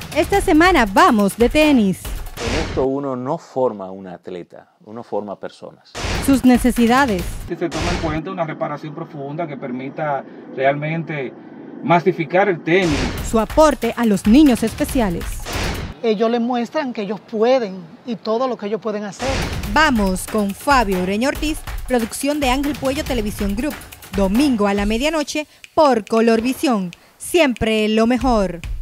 Esta semana vamos de tenis. En esto uno no forma un atleta, uno forma personas. Sus necesidades. Si se toma en cuenta una reparación profunda que permita realmente masificar el tenis. Su aporte a los niños especiales. Ellos les muestran que ellos pueden y todo lo que ellos pueden hacer. Vamos con Fabio Ureña Ortiz, producción de Ángel Puello Televisión Group. Domingo a la medianoche por Colorvisión. Siempre lo mejor.